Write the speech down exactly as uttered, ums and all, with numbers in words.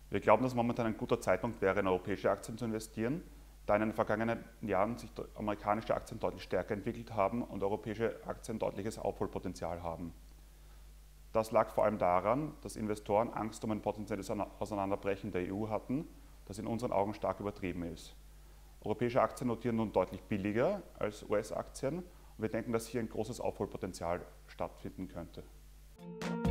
Wir glauben, dass momentan ein guter Zeitpunkt wäre, in europäische Aktien zu investieren, da in den vergangenen Jahren sich amerikanische Aktien deutlich stärker entwickelt haben und europäische Aktien deutliches Aufholpotenzial haben. Das lag vor allem daran, dass Investoren Angst um ein potenzielles Auseinanderbrechen der E U hatten, das in unseren Augen stark übertrieben ist. Europäische Aktien notieren nun deutlich billiger als U S-Aktien und wir denken, dass hier ein großes Aufholpotenzial stattfinden könnte.